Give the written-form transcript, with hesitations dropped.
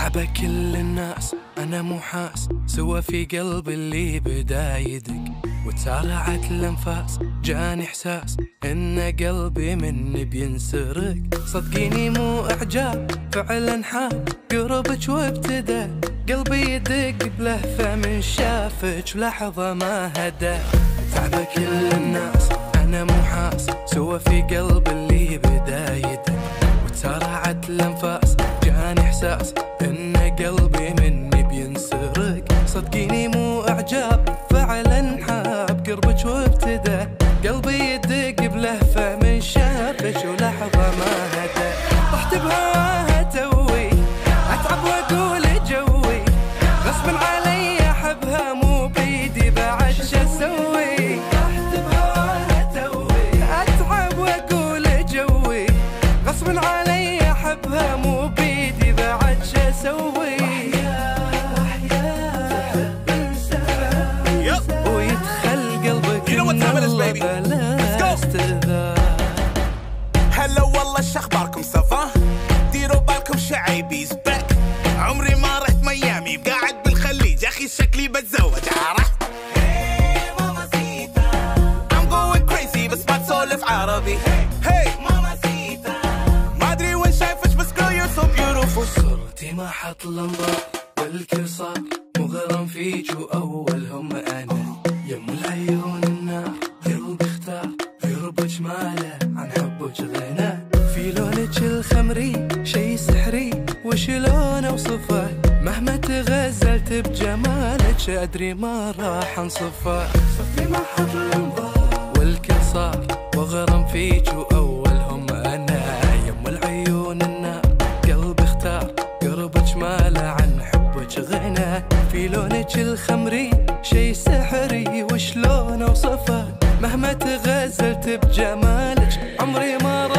تعبك كل الناس أنا مو حاس، سوى في قلبي اللي بدا يدق، وتسارعت الأنفاس جاني إحساس إن قلبي مني بينسرق. صدقيني مو إعجاب فعلا حاب قربك وابتدى قلبي يدق بلهفة من شافك ولحظة ما هدى. تعبك كل الناس أنا مو حاس، سوى في قلبي اللي بدا يدق، وتسارعت الأنفاس جاني إحساس إن قلبي مني بينسرق. صدقيني مو إعجاب فعلا حاب قربك وابتدى قلبي يدق بلهفة من شافك ولحظة ما هدى. طحت بهواها توي أتعب وأقول جوي، غصب علي أحبها مو بيدي بعد شو أسوي. طحت بهواها توي أتعب وأقول جوي، غصب علي أحبها مو بيدي بعد شو أسوي. ويدخل قلبك النور بلا استئذان. هلا والله شخباركم صفا؟ ديروا بالكم شعيبي زبك، عمري ما رحت ميامي قاعد بالخليج اخي شكلي بتزوج عرفت. I'm going crazy بس ما تسولف عربي. Hey mamacita ما ادري وين شايفك بس girl you're so beautiful. صرتي ما حط الانظار والكل صار مغرم فيك واولهم انا، يم العيون النار قلبي اختار قربك ماله عن حبك غنى. في لونك الخمري شي سحري وشلون اوصفه، مهما تغزلت بجمالك ادري ما راح انصفه. صرتي ما حط الانظار والكل صار مغرم فيك واولهم انا، يم العيون النار قلبي اختار قربك ماله عن حبك غنى. في لونك الخمري شي سحري وشلون اوصفه، مهما تغزلت بجمالك عمري ما